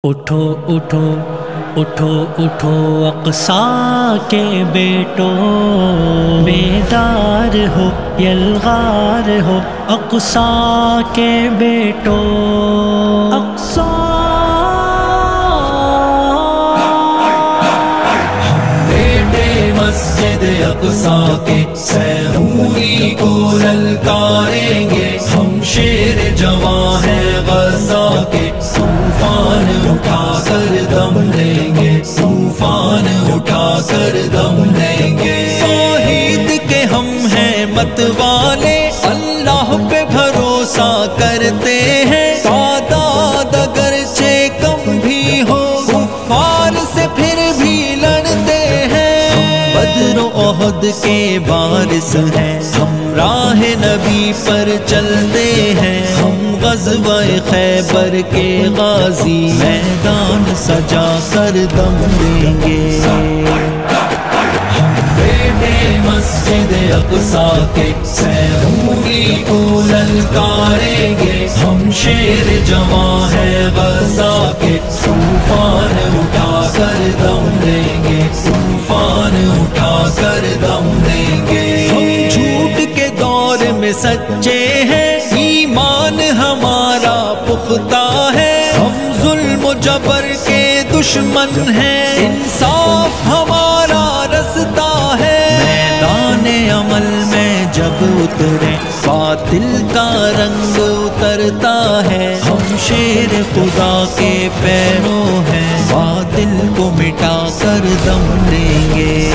اٹھو اٹھو اٹھو اٹھو اقصی کے بیٹو، بیدار ہو یلغار ہو اقصی کے بیٹو۔ اقصی بیٹے مسجد اقصی کے سحوری کو للکاریں گے، ہم شیر جواں ہیں غزہ کے، طوفان اٹھا کر دم لیں گے، طوفان اٹھا کر دم لیں گے۔ توحید کے ہم ہیں مت والے، اللہ پہ بھروسہ کرتے ہیں، تعداد اگرچہ کم بھی ہو کفار سے پھر بھی لڑتے ہیں۔ بدر و احد کے وارث ہیں، ہم راہ نبی پر چلتے ہیں، ہم غزوہ خیبر کے غازی، میدان سجا کر دم دیں گے۔ ہم بیٹے مسجد اقصی کے سحوری کو للکاریں گے، ہم شیر جواں ہیں غزہ کے، طوفان اٹھا کر دم لیں گے، طوفان اٹھا کر دم لیں گے۔ ہم جھوٹ کے دور میں سچے ہیں، ایمان ہمارا پختہ ہے، ہم ظلم و جبر کے دشمن ہیں، انصاف ہمارا رستہ ہے۔ میدان عمل میں جب اترے باطل کا رنگ اترتا ہے، ہم شیر خدا کے پیروں ہیں، باطل کو مٹا کر دم لیں گے۔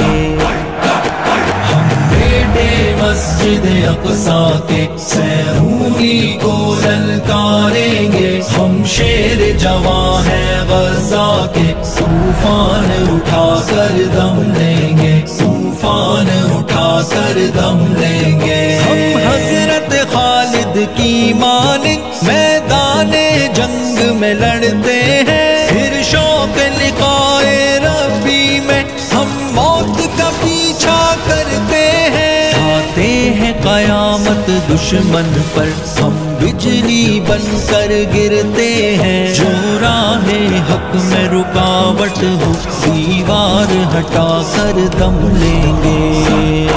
ہم بیٹے مسجد اقصی کے سحوری کو للکاریں گے، ہم شیر جواں ہیں غزہ کے، طوفان اٹھا کر دم لیں گے، طوفان اٹھا کر دم لیں گے۔ ہم حضرت خالد کی مانند میدان جنگ میں لڑتے ہیں، پھر شوق لقائے ربی میں ہم موت کا پیچھا کرتے ہیں۔ آتے ہیں قیامت دشمن پر، ہم بجلی بن کر گرتے ہیں، جو راہ حق میں رکاوٹ ہو دیوار ہٹا کر دم لیں گے۔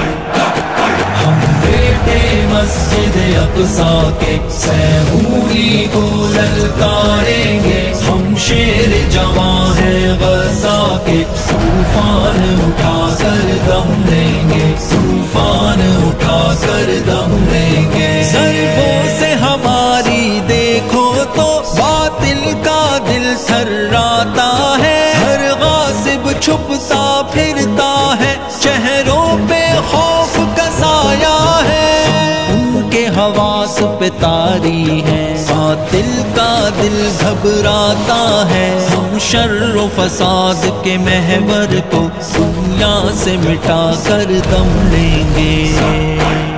ہم بیٹے مسجد اقصی کے سحوری کو للکاریں گے، ہم شیر جواں ہیں غزہ کے، طوفان اٹھا کر دم لیں گے، طوفان اٹھا کر دم لیں گے۔ ضربوں سے ہماری دیکھو تو باطل کا دل تھراتا ہے، ہر غاصب چھپتا پھرتا ہے، چہروں پہ خوف کا سایہ ہے، ان کے حواس پہ طاری ہے، باطل کا دل گھبراتا ہے، ہم شر و فساد کے محور کو دنیا سے مٹا کر دم لیں گے۔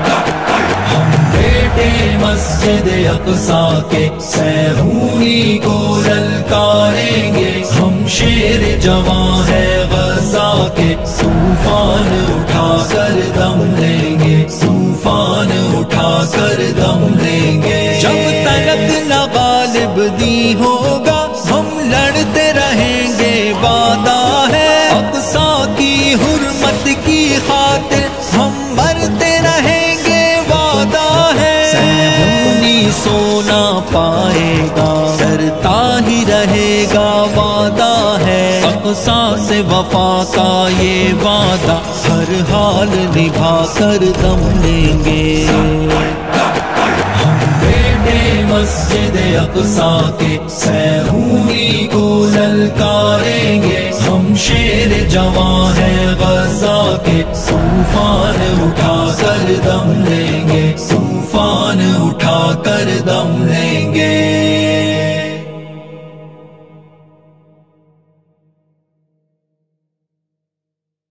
ہم بیٹے مسجد اقصی کے سحوری کو للکاریں گے، ہم شیر جواں ہیں غزہ کے، طوفان اٹھا کر دم لیں گے، طوفان اٹھا کر دم لیں گے۔ جب تلک نہ غالب دی ہوگا ہم لڑتے رہیں گے، وعدہ ہے اقصی کی حرمت کی خاطر ہم مرتے رہیں گے، وعدہ ہے۔ سحوری سونا پائے گا ڈرتا ہی رہے گا، وعدہ ہے اقصی سے وفا کا یہ وعدہ، ہر حال نبھا کر دم لیں گے۔ ہم بیٹے مسجد اقصی کے سحوری کو للکاریں گے، ہم شیر جواں ہیں غزہ کے، طوفان اٹھا کر دم لیں گے، طوفان اٹھا کر دم لیں گے۔